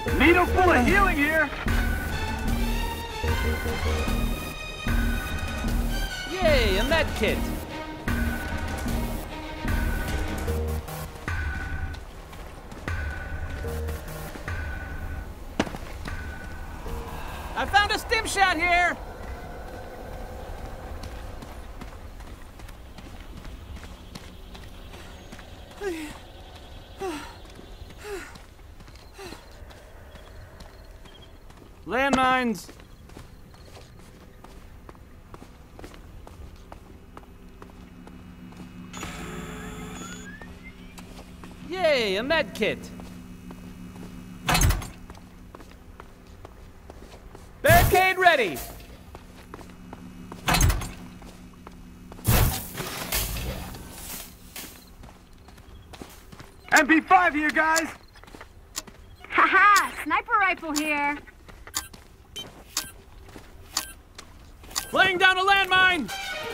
Needle full of healing here. Yay, a med kit. I found a stim shot here. Landmines. Yay, a med kit. Barricade ready. MP5 here, guys. Haha, sniper rifle here. Laying down a landmine.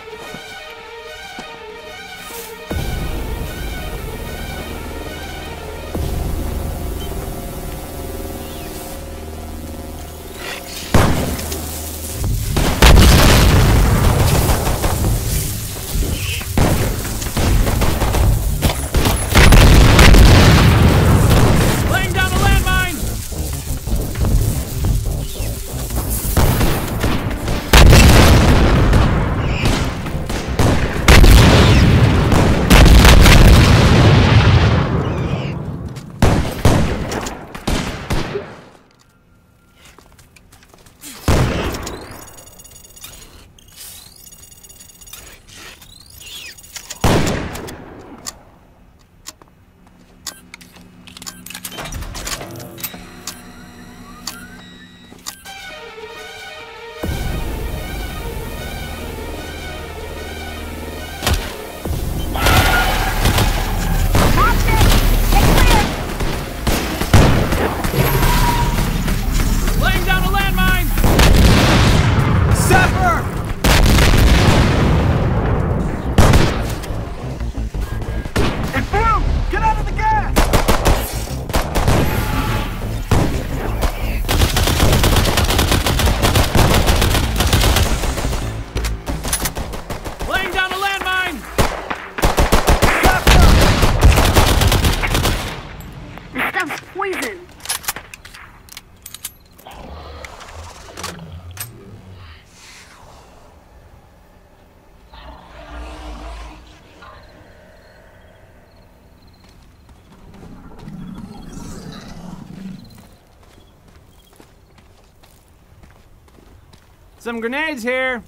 Some grenades here.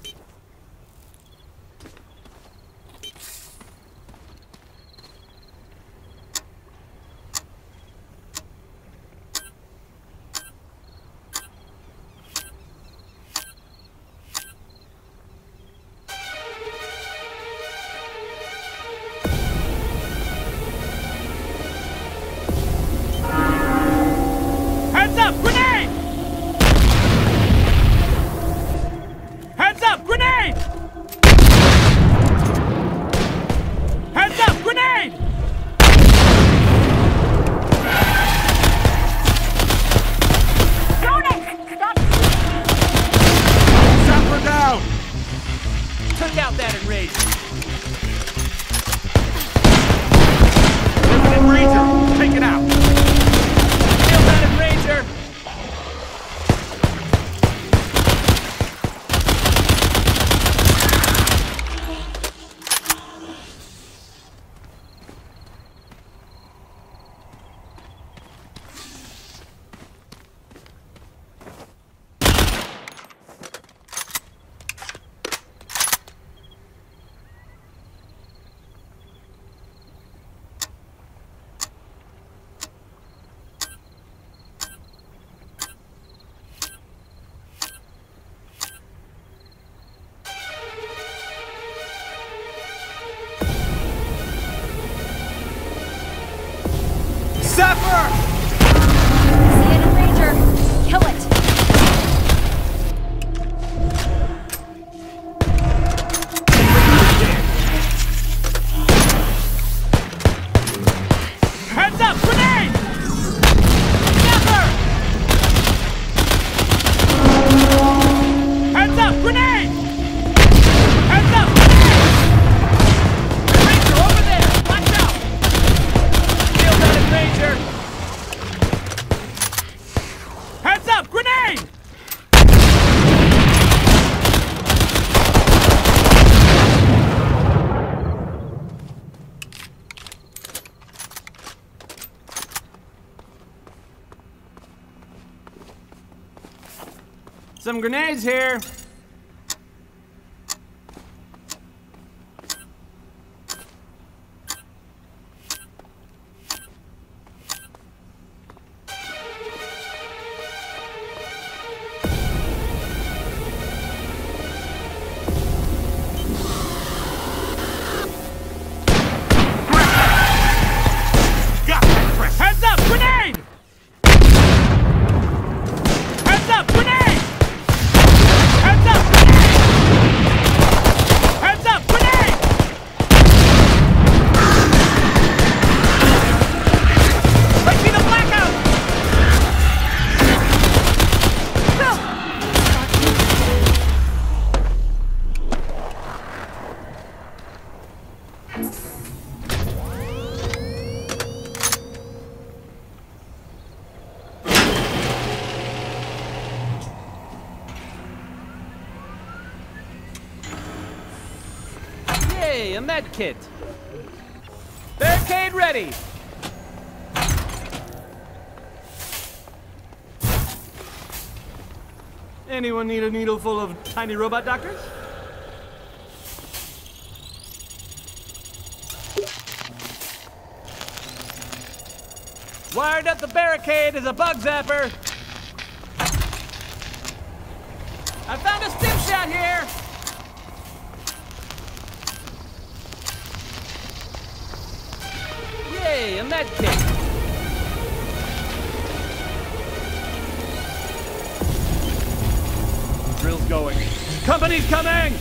Heads up, grenade! Heads up, grenade! grenade! Some grenades here. Heads up, grenade! Heads up, grenade! Heads up, grenade! Heads up, grenade! Let's see the blackout! Hey, a med kit. Barricade ready. Anyone need a needle full of tiny robot doctors? Wired up the barricade as a bug zapper. I found a stim shot here. Yay, a med kit. Drill's going. Company's coming!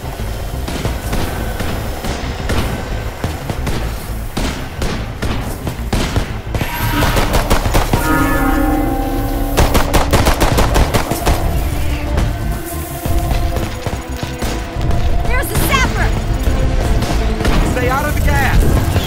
There's the sapper! Stay out of the gas.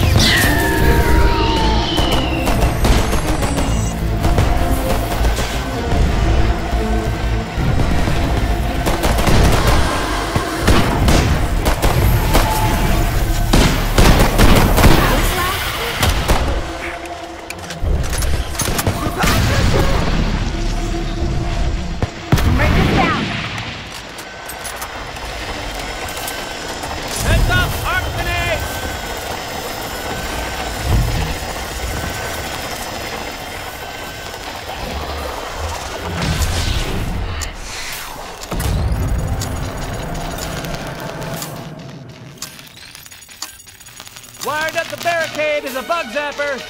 Break this down! Heads up, arc grenade! Wired up the barricade as a bug zapper.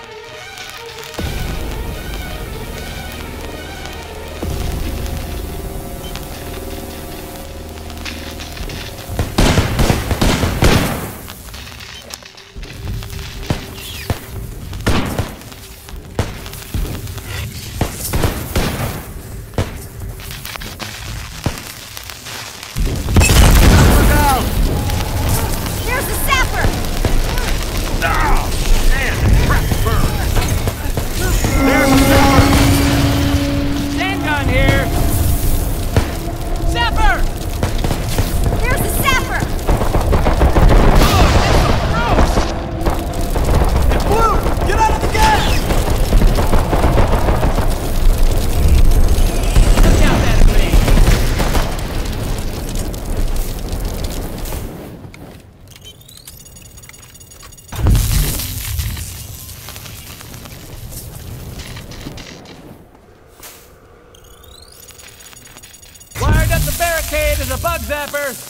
Look out! There's the sapper! Oh, man, the crap burned. There's the sapper. Handgun here. Zapper! There's the sapper! It blew! Get out of the gas! Look out, that grenade. Wired up the barricade as a bug zapper.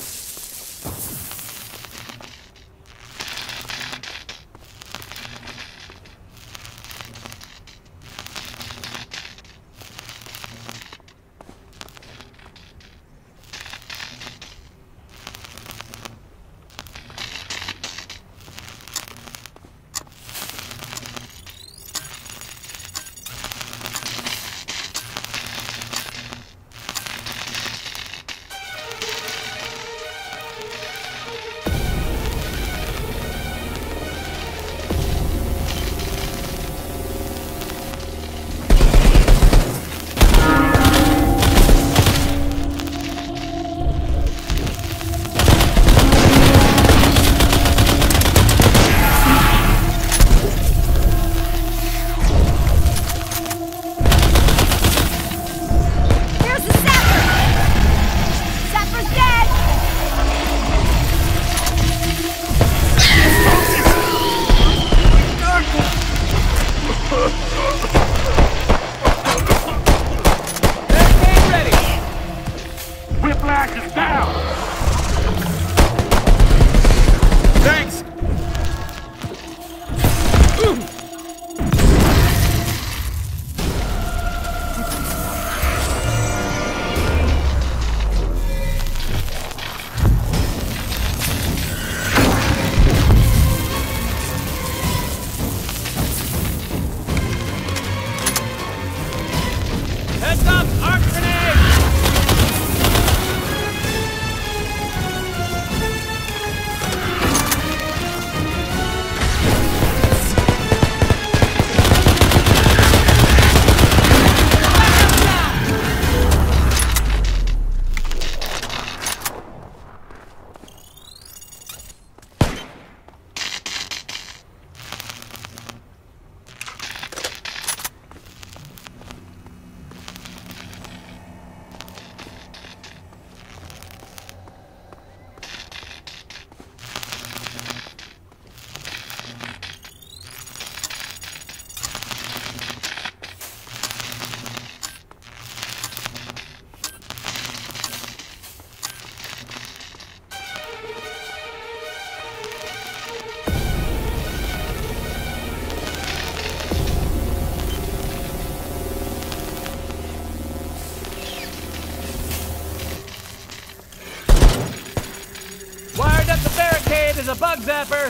is a bug zapper.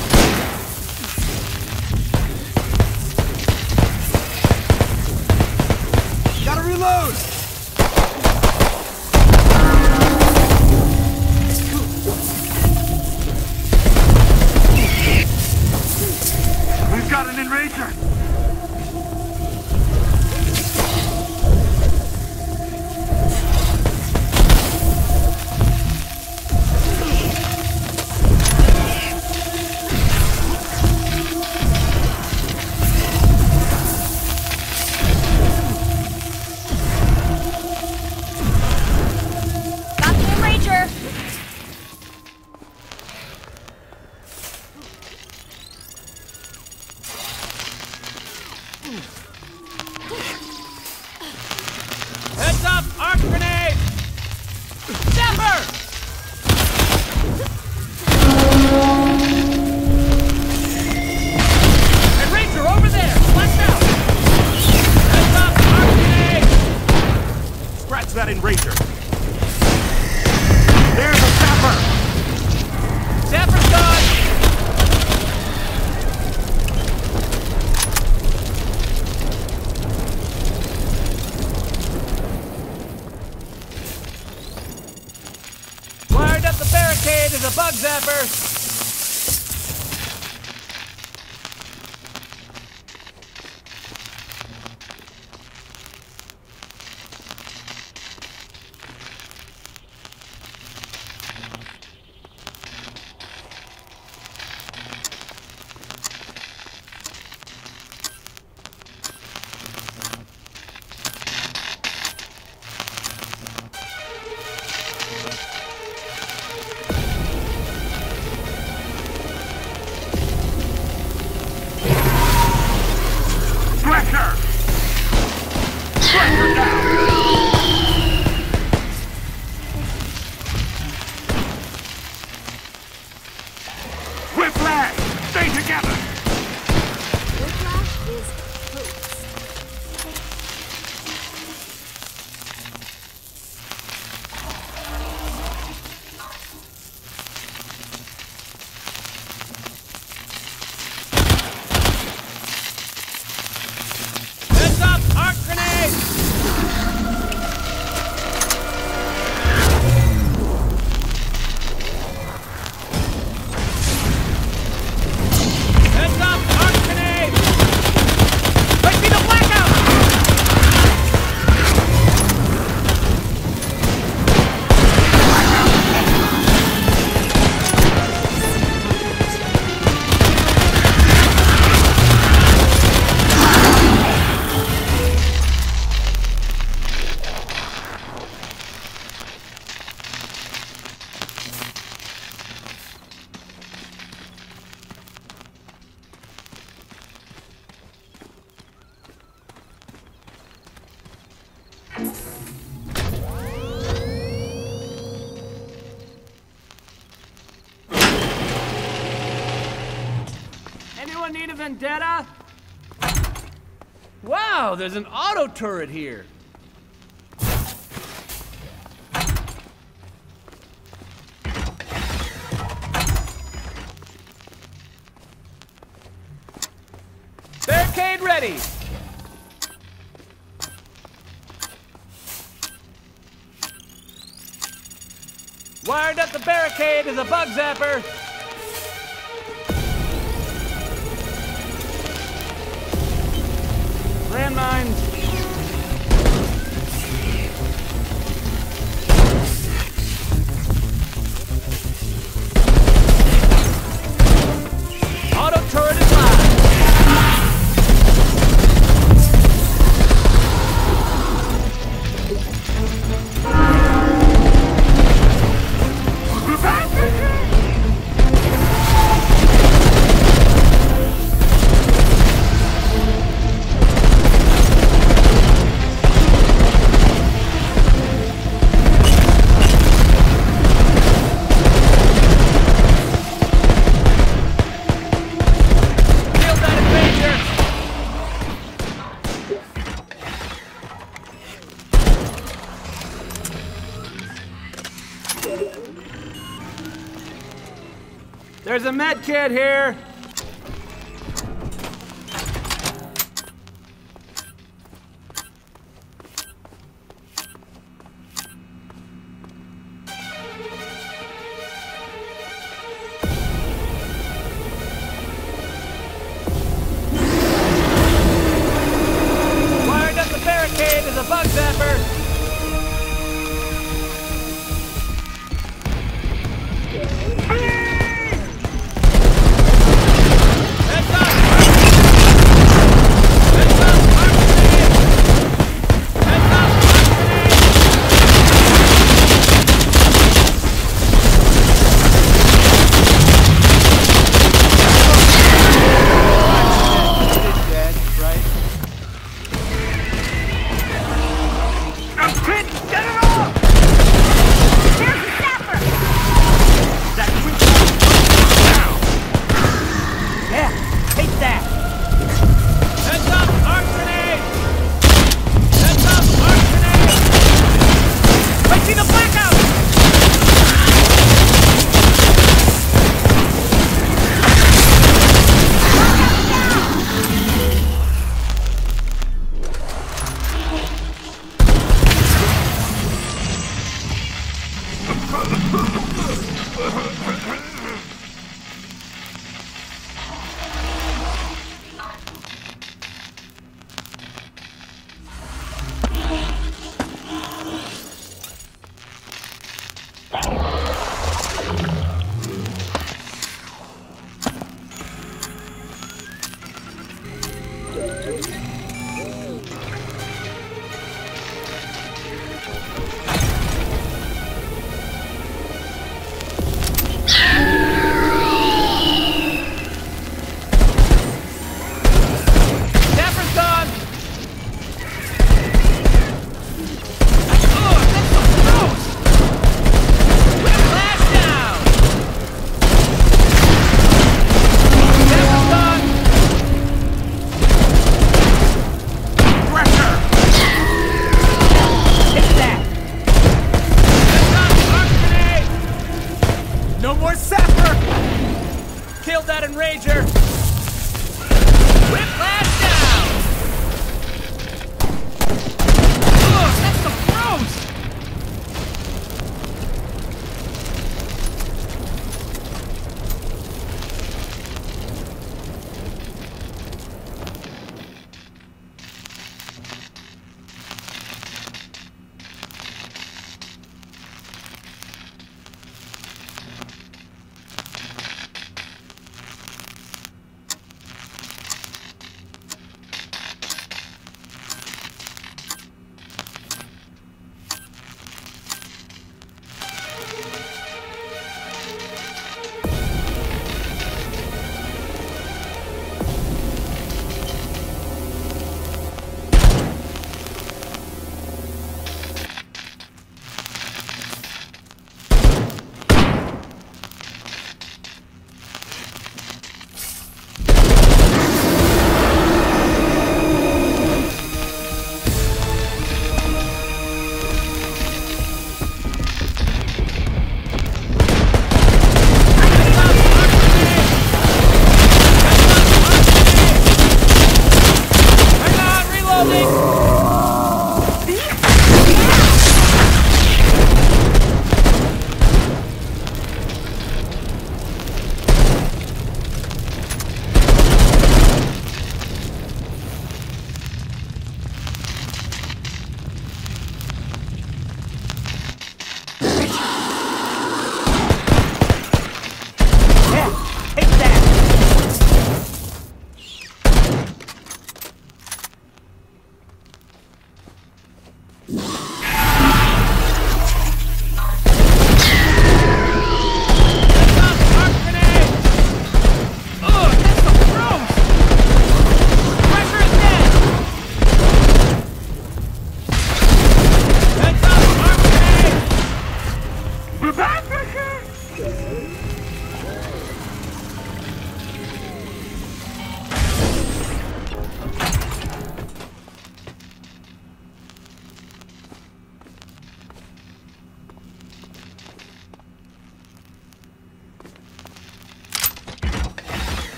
Gotta reload! We've got an enrager! Got the Enrager! Heads up! Arc grenade! Zapper! Enrager over there! Watch out! Heads up! Arc grenade! Scratch that enrager! There's a zapper! Zapper's gone! Wired up the barricade as a bug zapper! Thresher! Thresher down! Whiplash! Stay together! Whiplash is hoops. Heads up! Arc grenade! Heads up! Arc grenade! Might be the blackout! Anyone need a vendetta? Wow, there's an auto turret here. Barricade ready. Wired up the barricade as a bug zapper. Landmines. Auto turret is live. There's a med kit here. Wired up the barricade as a bug zapper.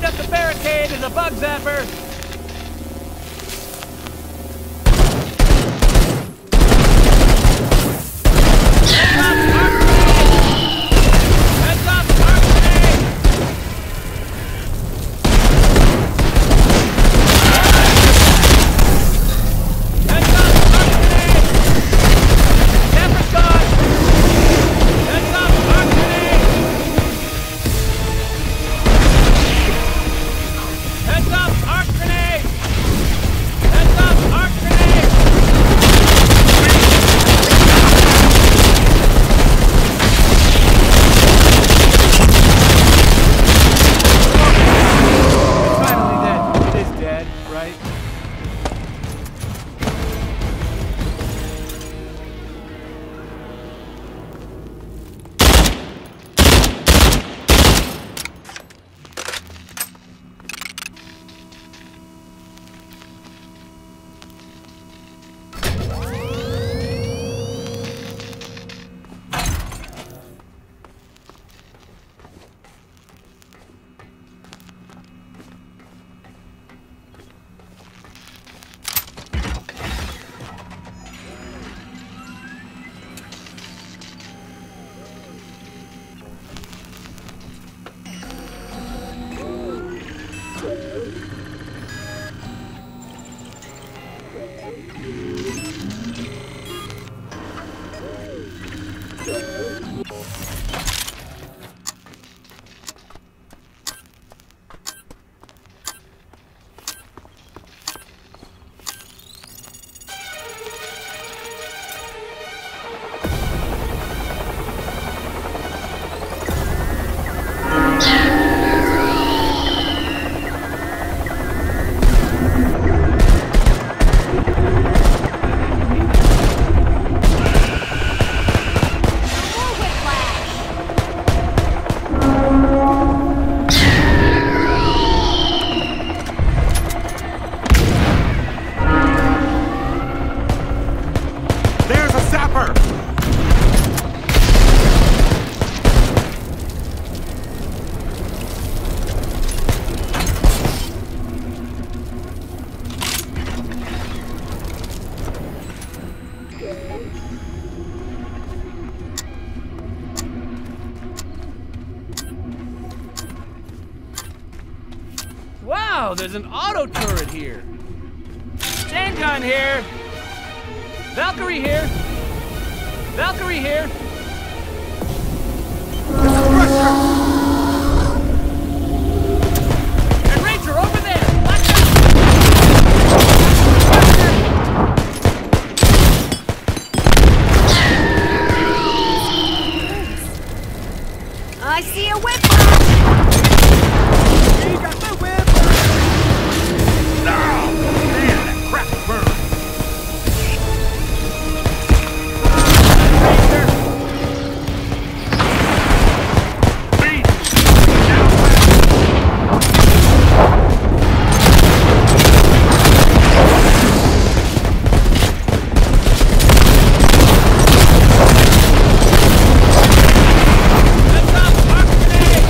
up the barricade as a bug zapper! Heads up, arc grenade! Heads up, arc grenade! Heads up, arc grenade! Zapper's gone! Heads up, arc grenade! Heads up, arc grenade! Heads up, arc grenade! It's finally dead. It is dead, right? There's a sapper! Wow, there's an auto turret here. Chain gun here. Valkyrie here. Valkyrie here. And Ranger over there. Watch out. I see a whip! You got the whip! Oh, man, that crap burns! Beat! Down Heads up, arc grenade.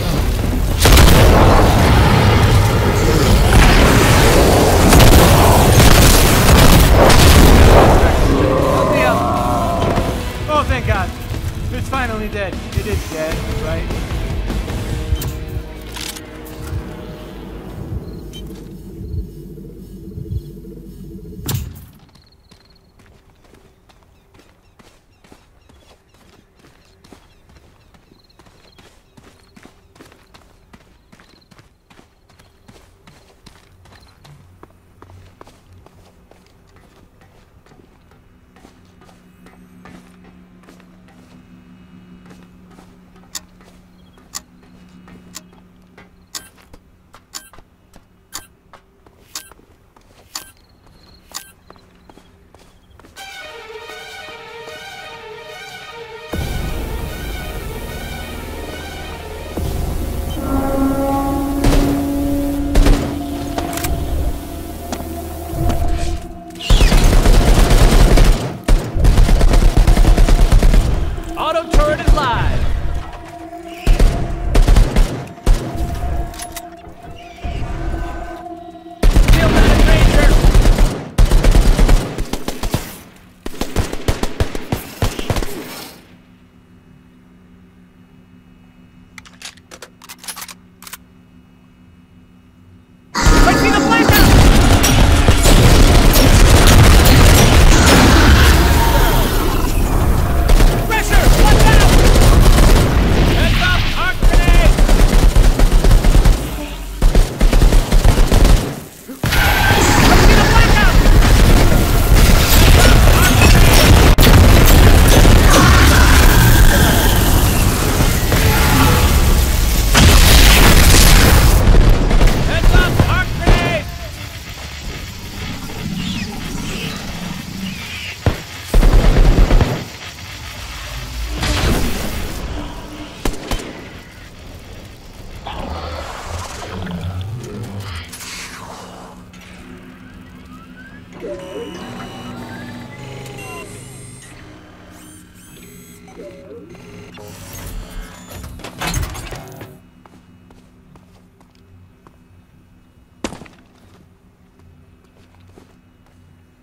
Help me up. Oh, thank God. It's finally dead. It is dead, right?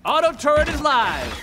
Auto turret is live.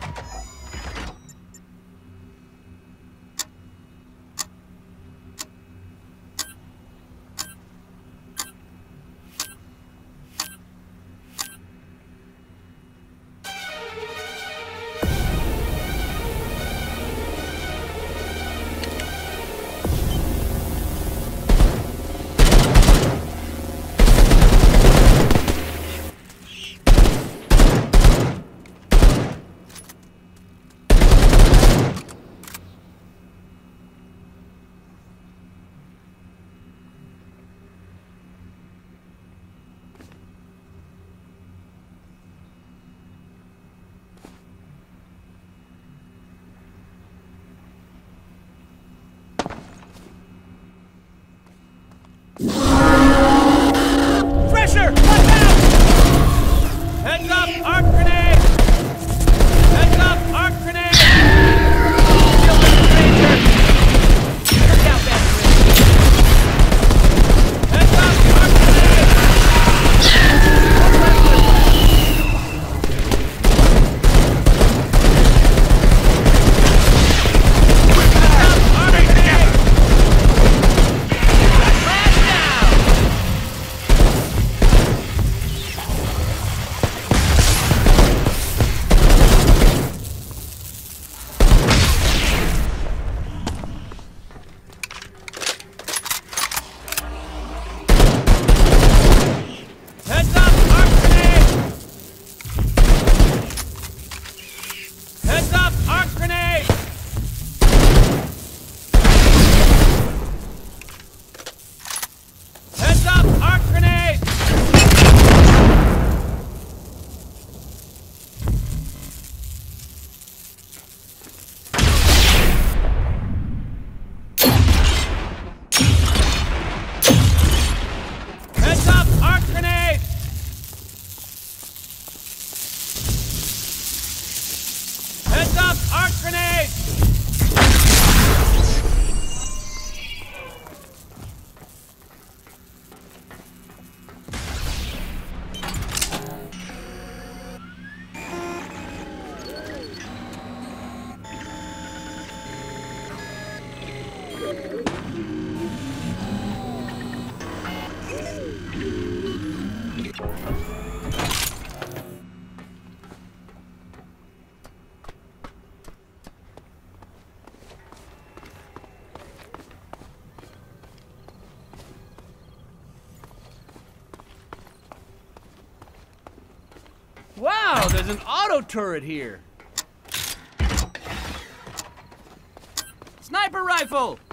Pressure! Watch out! Heads up! Arc grenade! Heads up! Arc grenade! Shield the stranger! Look out, Bastard! Heads up! Arc grenade! Wow, there's an auto turret here. Sniper rifle!